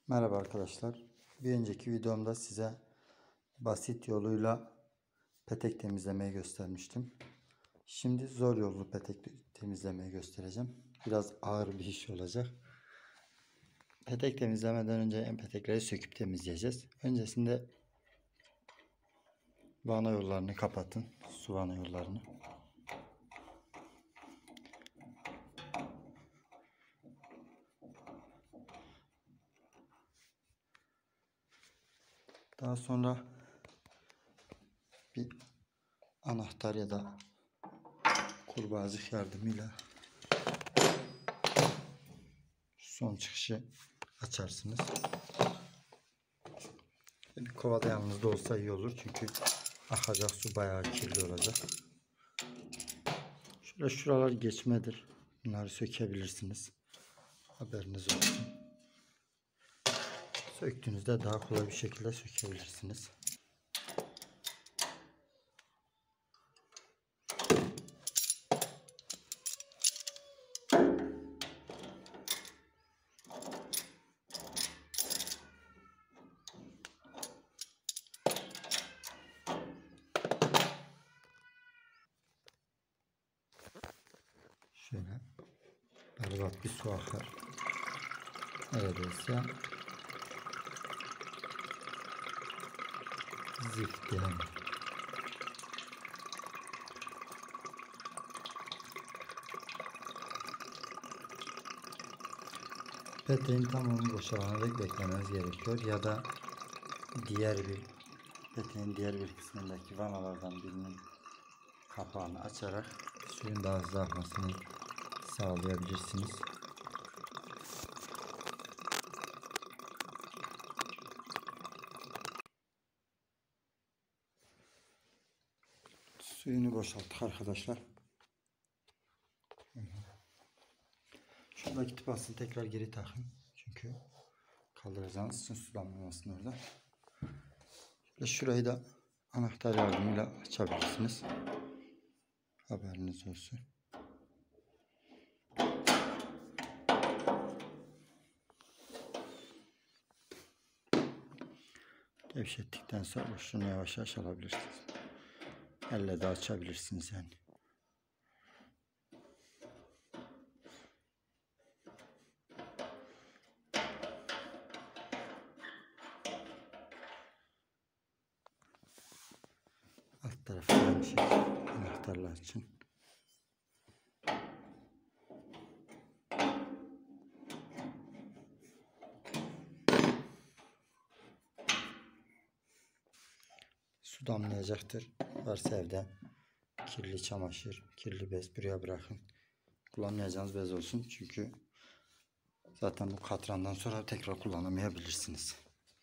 Merhaba arkadaşlar. Bir önceki videomda size basit yoluyla petek temizlemeyi göstermiştim. Şimdi zor yollu petek temizlemeyi göstereceğim. Biraz ağır bir iş olacak. Petek temizlemeden önce petekleri söküp temizleyeceğiz. Öncesinde vana yollarını kapatın. Su vana yollarını. Daha sonra bir anahtar ya da kurbağacık yardımıyla son çıkışı açarsınız. Bir kovada yanınızda olsa iyi olur çünkü akacak su bayağı kirli olacak. Şöyle şuralar geçmedir. Bunları sökebilirsiniz. Haberiniz olsun. Söktüğünüzde daha kolay bir şekilde sökebilirsiniz. Şöyle berbat bir su akar. Neredeyse zift yani. Peteğin tamamı boşalana dek beklemeniz gerekiyor ya da peteğin diğer bir kısmındaki vanalardan birinin kapağını açarak suyun daha hızlı akmasını sağlayabilirsiniz. Suyunu boşalttık arkadaşlar. Şuradaki tıpasını tekrar geri takın. Çünkü kaldıracağınız için su damlamasın orada. Şurayı da anahtar yardımıyla açabilirsiniz. Haberiniz olsun. Gevşettikten sonra şunu yavaş yavaş alabilirsiniz. Elle de açabilirsiniz yani. Alt tarafı aynı şekilde anahtarlar için. Su damlayacaktır. Varsa evde kirli çamaşır, kirli bez buraya bırakın. Kullanmayacağınız bez olsun. Çünkü zaten bu katrandan sonra tekrar kullanamayabilirsiniz.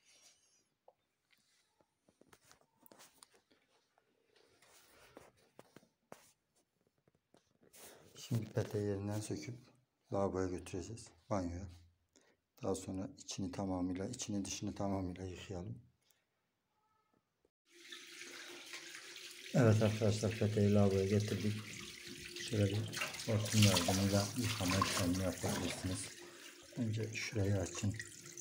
Şimdi peteği yerinden söküp lavaboya götüreceğiz. Banyoya. Daha sonra içini dışını tamamıyla yıkayalım. Evet arkadaşlar, peteği lavaboya getirdik. Şöyle bir hortum yardımıyla yıkama işlemini yapabilirsiniz. Önce şurayı açın.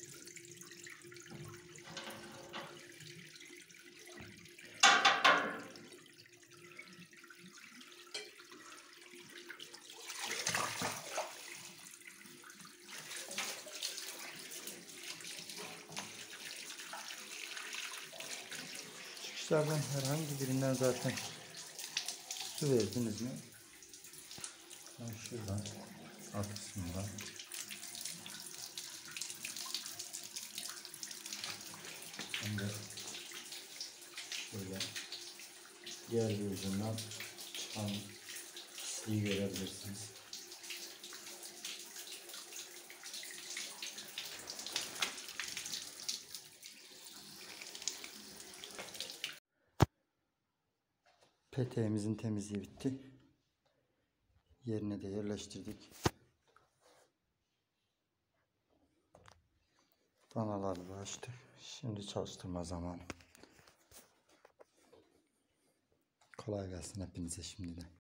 Çıkışlardan herhangi birinden zaten su verdiniz mi? Ben şuradan alt kısmından hem de şöyle diğer bir ucundan çıkan pisliği görebilirsiniz. Peteğimizin temizliği bitti. Yerine de yerleştirdik. Vanaları da açtık. Şimdi çalıştırma zamanı. Kolay gelsin hepinize şimdiden.